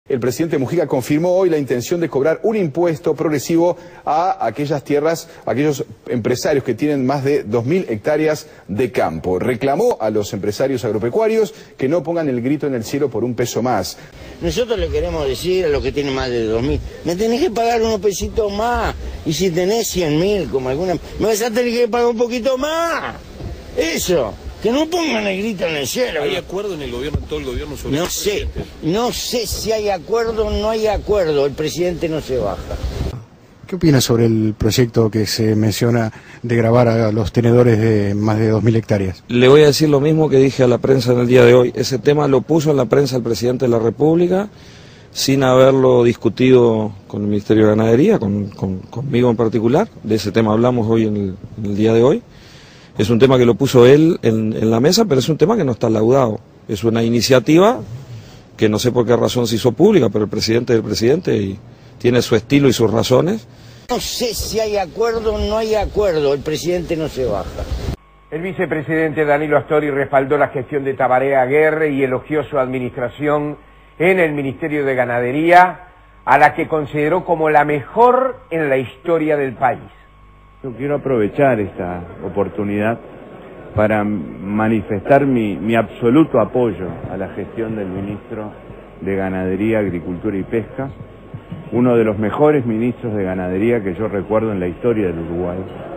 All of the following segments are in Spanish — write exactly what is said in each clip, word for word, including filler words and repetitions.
El presidente Mujica confirmó hoy la intención de cobrar un impuesto progresivo a aquellas tierras, a aquellos empresarios que tienen más de dos mil hectáreas de campo. Reclamó a los empresarios agropecuarios que no pongan el grito en el cielo por un peso más. Nosotros le queremos decir a los que tienen más de dos mil, me tenés que pagar unos pesitos más, y si tenés cien mil, como alguna, me vas a tener que pagar un poquito más. Eso. Que no pongan el grito en el cielo. ¿Hay acuerdo en el gobierno, en todo el gobierno sobre No sé, no sé si hay acuerdo o no hay acuerdo, el presidente no se baja. ¿Qué opina sobre el proyecto que se menciona de grabar a los tenedores de más de dos mil hectáreas? Le voy a decir lo mismo que dije a la prensa en el día de hoy. Ese tema lo puso en la prensa el presidente de la República, sin haberlo discutido con el Ministerio de Ganadería, con, con, conmigo en particular. De ese tema hablamos hoy en el, en el día de hoy. Es un tema que lo puso él en, en la mesa, pero es un tema que no está laudado. Es una iniciativa que no sé por qué razón se hizo pública, pero el presidente es el presidente y tiene su estilo y sus razones. No sé si hay acuerdo o no hay acuerdo, el presidente no se baja. El vicepresidente Danilo Astori respaldó la gestión de Tabaré Aguirre y elogió su administración en el Ministerio de Ganadería, a la que consideró como la mejor en la historia del país. Yo quiero aprovechar esta oportunidad para manifestar mi, mi absoluto apoyo a la gestión del ministro de Ganadería, Agricultura y Pesca, uno de los mejores ministros de Ganadería que yo recuerdo en la historia del Uruguay.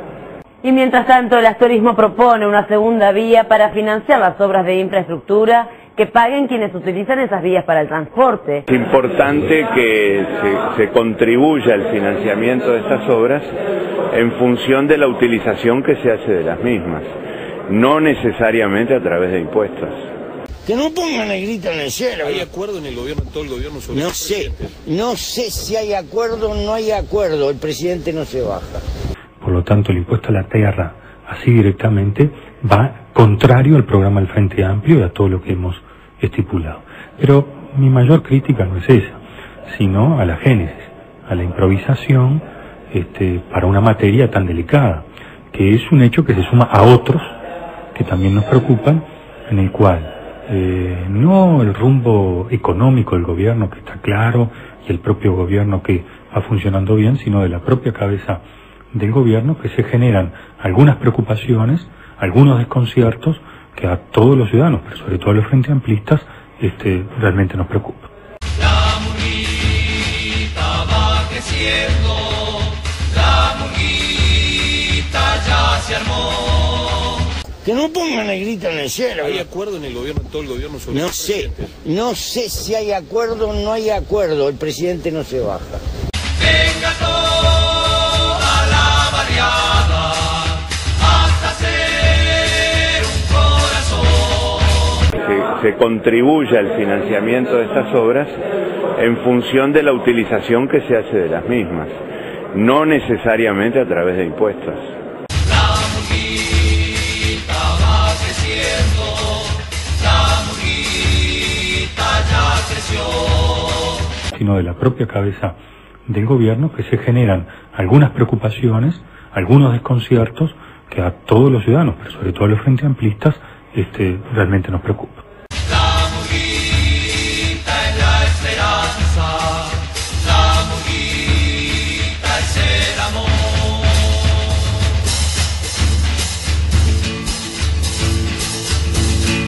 Y mientras tanto, el astorismo propone una segunda vía para financiar las obras de infraestructura que paguen quienes utilizan esas vías para el transporte. Es importante que se, se contribuya al financiamiento de estas obras en función de la utilización que se hace de las mismas, no necesariamente a través de impuestos. Que no pongan el grito en el cielo. ¿Hay acuerdo en el gobierno, en todo el gobierno sobre No sé, no sé si hay acuerdo o no hay acuerdo, el presidente no se baja. Por lo tanto, el impuesto a la tierra, así directamente, va contrario al programa del Frente Amplio y a todo lo que hemos estipulado. Pero mi mayor crítica no es esa, sino a la génesis, a la improvisación este, para una materia tan delicada, que es un hecho que se suma a otros que también nos preocupan, en el cual eh, no el rumbo económico del gobierno, que está claro, y el propio gobierno que va funcionando bien, sino de la propia cabeza del gobierno, que se generan algunas preocupaciones, algunos desconciertos que a todos los ciudadanos, pero sobre todo a los frente amplistas, este, realmente nos preocupa. La murguita va creciendo, la murguita ya se armó. Que no pongan el grito en el cielo. ¿Hay acuerdo en el gobierno, en todo el gobierno sobre No sé, no sé si hay acuerdo o no hay acuerdo, el presidente no se baja. Venga todo a la barriada hasta ser un corazón. Se, se contribuya al financiamiento de estas obras en función de la utilización que se hace de las mismas, no necesariamente a través de impuestos. La murguita va creciendo, la murguita ya creció. Sino de la propia cabeza del gobierno, que se generan algunas preocupaciones, algunos desconciertos que a todos los ciudadanos, pero sobre todo a los frente amplistas, este, realmente nos preocupa.